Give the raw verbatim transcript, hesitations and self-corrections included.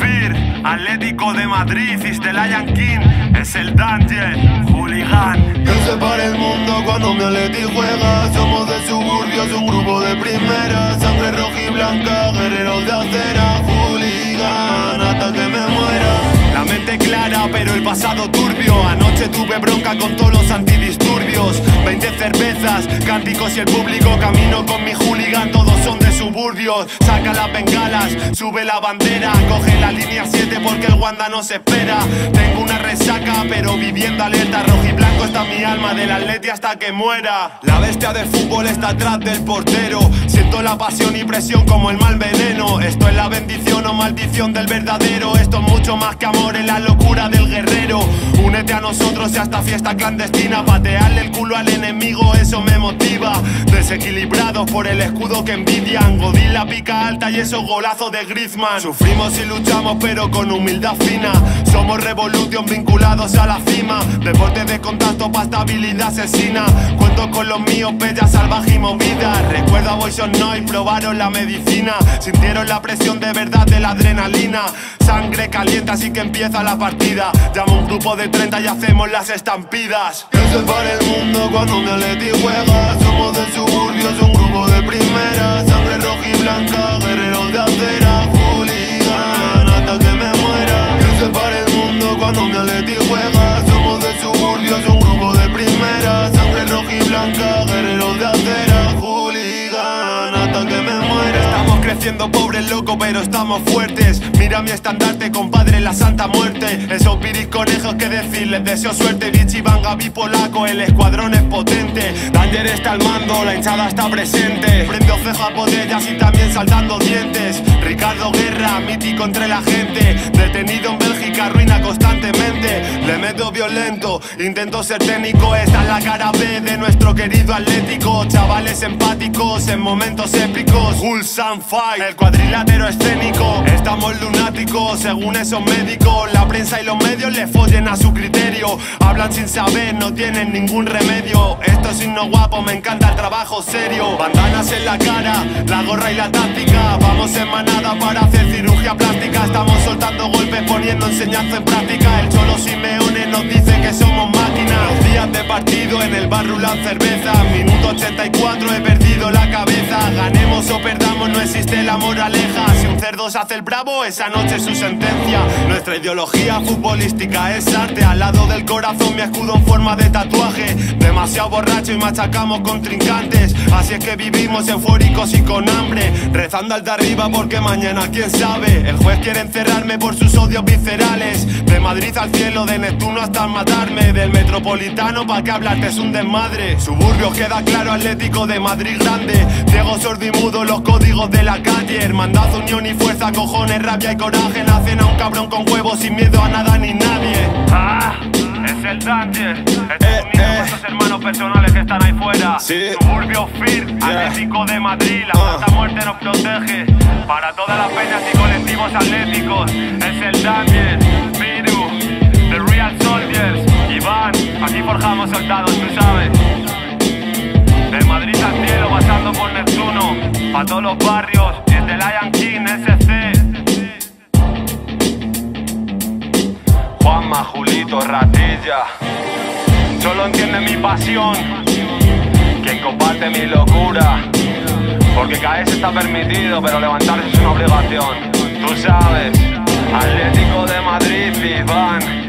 Fir, Atlético de Madrid, is the Lion King, es el Danger, hooligan. Que se para el mundo cuando mi Atleti juega. Somos de suburbios, un grupo de primera. Sangre roja y blanca, guerreros de acera. Hooligan, hasta que me muera. La mente clara, pero el pasado turbio. Anoche tuve bronca con todos los antidisturbios. Veinte cervezas, cánticos y el público. Camino con mi hooligan, todos son de suburbios. Saca las bengalas, sube la bandera. Coge la línea siete porque el Wanda nos espera. Tengo una resaca, pero viviendo alerta. Rojo y blanco está mi alma, del Atleti hasta que muera. La bestia del fútbol está atrás del portero. Siento la pasión y presión como el mal veneno. Esto es la bendición o maldición del verdadero. Esto es mucho más que amor, es la locura del guerrero. Únete a nosotros y a esta fiesta clandestina. Patearle el culo al enemigo, eso me motiva. Desequilibrados por el escudo que envidian. Godín la pica alta y esos golazos de Griezmann. Sufrimos y luchamos pero con humildad fina. Somos Revolution vinculados a la cima. Deporte de contacto para estabilidad asesina. Cuento con los míos, bella, salvaje y movida. Recuerdo a Boys on Noise, probaron la medicina. Sintieron la presión de verdad de la adrenalina. Sangre caliente así que empieza la partida. Llamo a un grupo de treinta y hacemos las estampidas. Que se para el mundo cuando mi Atleti juega. Somos de suburbios, un grupo de primera. Sangre roja y blanca, guerreros de acera. Hooligan, hasta que me muera. Que se para el mundo cuando mi Atleti juega. Somos de suburbios, un grupo de primera. Sangre roja y blanca, guerreros de acera. Hooligan, hasta que me muera. Estamos creciendo pobres, loco, pero estamos fuertes. Mira mi estandarte, compadre, la santa muerte. Esos piris conejos, que decirles, deseo suerte. Vichy, Van Gavi, polaco, el escuadrón es potente. Danger está al mando, la hinchada está presente. Prende ceja a botellas y también saltando dientes. Ricardo Guerra, mítico entre la gente. Detenido en Bélgica, ruina constantemente. Le meto violento, intento ser técnico. Esta es la cara B de nuestro querido Atlético. Chavales empáticos en momentos épicos. Hulls and Fight, el cuadrilátero escénico. Estamos lunáticos, según esos médicos. La prensa y los medios le follen a su criterio. Hablan sin saber, no tienen ningún remedio. Esto es himno guapo, me encanta el trabajo serio. Bandanas en la cara, la gorra y la táctica. Vamos en manada para hacer cirugía plástica. Estamos soltando golpes, poniendo enseñanza en práctica. El Cholo Simeone nos dice que somos máquinas. Los días de partido en el bar rulan cerveza. Minuto ochenta y cuatro, he perdido la cabeza. Ganemos o perdamos, no existe la moraleja. Si un cerdo se hace el bravo, esa noche es su sentencia. Nuestra ideología futbolística es arte. Al lado del corazón mi escudo en forma de tatuaje. Demasiado borracho y machacamos contrincantes. Así es que vivimos eufóricos y con hambre. Rezando al de arriba porque mañana quién sabe. El juez quiere encerrarme por sus odios viscerales. De Madrid al cielo, de Neptuno hasta matarme. Del Metropolitano pa' que hablarte es un desmadre. Suburbios queda claro, Atlético de Madrid grande. Ciego, sordo y mudo, los códigos de la calle. Hermandad, unión y fuerza, cojones, rabia y coraje. Nacen a un cabrón con huevos sin miedo a nada ni nadie. Ah, es el Danger. Estos eh, unidos eh. Estos hermanos personales que están ahí fuera. Sí. Suburbio Fir, yeah. Atlético de Madrid, la uh. Santa Muerte nos protege. Para todas las peñas y colectivos atléticos, es el Danger, Viru, The Real Soldiers, Iván, aquí forjamos soldados, tú sabes. De Madrid al cielo, pasando por Neptuno, pa' todos los barrios, desde Lion King, S C. Juanma, Julito, Ratilla, solo entiende mi pasión quien comparte mi locura. Porque caerse está permitido, pero levantarse es una obligación. Tú sabes, Atlético de Madrid, Iván.